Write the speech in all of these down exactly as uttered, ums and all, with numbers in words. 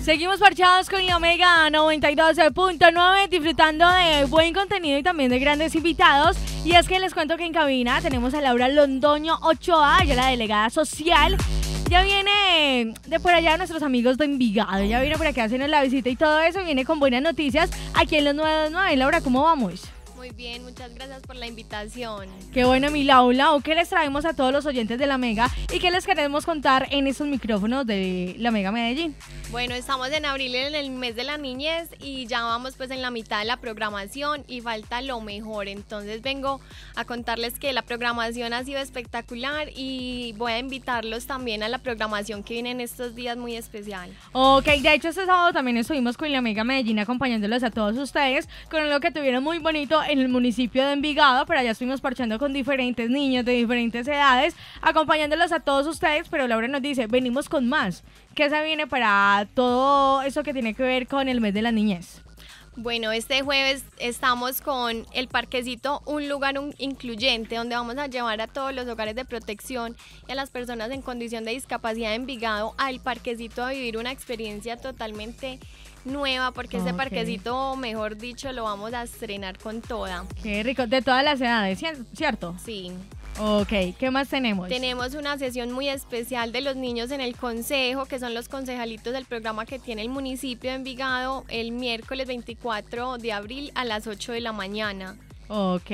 Seguimos parchados con la Mega noventa y dos punto nueve, disfrutando de buen contenido y también de grandes invitados. Y es que les cuento que en cabina tenemos a Laura Londoño Ochoa, ella la delegada social. Ya viene de por allá nuestros amigos de Envigado, ya viene por acá a hacernos la visita y todo eso, viene con buenas noticias aquí en los nueve nueve. Laura, ¿cómo vamos? Muy bien, muchas gracias por la invitación. Qué bueno, mi Laura. ¿Qué les traemos a todos los oyentes de la Mega y qué les queremos contar en estos micrófonos de la Mega Medellín? Bueno, estamos en abril, en el mes de la niñez, y ya vamos pues en la mitad de la programación y falta lo mejor. Entonces vengo a contarles que la programación ha sido espectacular y voy a invitarlos también a la programación que viene en estos días muy especial. Ok, de hecho este sábado también estuvimos con la Mega Medellín acompañándolos a todos ustedes con lo que tuvieron muy bonito en el municipio de Envigado. Pero allá estuvimos parchando con diferentes niños de diferentes edades, acompañándolos a todos ustedes. Pero Laura nos dice, venimos con más. ¿Qué se viene para todo eso que tiene que ver con el mes de la niñez? Bueno, este jueves estamos con el Parquecito, un lugar un incluyente, donde vamos a llevar a todos los hogares de protección y a las personas en condición de discapacidad de Envigado al Parquecito a vivir una experiencia totalmente nueva, porque okay. Este parquecito, mejor dicho, lo vamos a estrenar con toda. Qué rico, de todas las edades, ¿cierto? Sí. Ok, ¿qué más tenemos? Tenemos una sesión muy especial de los niños en el consejo, que son los concejalitos del programa que tiene el municipio de Envigado, el miércoles veinticuatro de abril a las ocho de la mañana. Ok.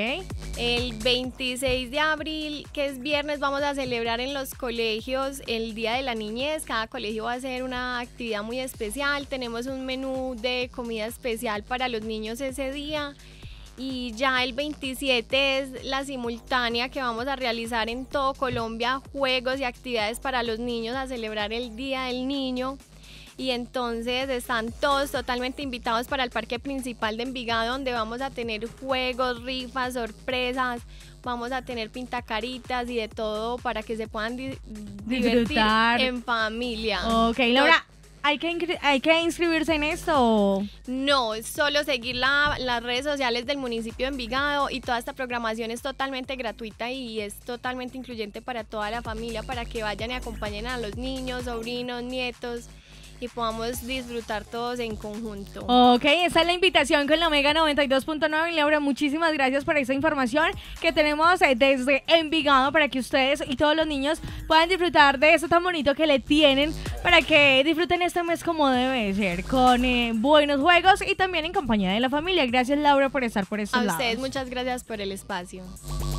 El veintiséis de abril, que es viernes, vamos a celebrar en los colegios el Día de la Niñez. Cada colegio va a hacer una actividad muy especial. Tenemos un menú de comida especial para los niños ese día. Y ya el veintisiete es la simultánea que vamos a realizar en todo Colombia, juegos y actividades para los niños a celebrar el Día del Niño. Y entonces están todos totalmente invitados para el parque principal de Envigado, donde vamos a tener juegos, rifas, sorpresas, vamos a tener pintacaritas y de todo para que se puedan di divertir disfrutar en familia. Ok, Laura, ¿hay que, ¿hay que inscribirse en esto? No, solo seguir la, las redes sociales del municipio de Envigado, y toda esta programación es totalmente gratuita y es totalmente incluyente para toda la familia, para que vayan y acompañen a los niños, sobrinos, nietos, y podamos disfrutar todos en conjunto. Ok, esa es la invitación con la Mega noventa y dos punto nueve. Laura, muchísimas gracias por esa información que tenemos desde Envigado para que ustedes y todos los niños puedan disfrutar de eso tan bonito que le tienen, para que disfruten este mes como debe ser, con eh, buenos juegos y también en compañía de la familia. Gracias, Laura, por estar por estos lados. lados. A ustedes muchas gracias por el espacio.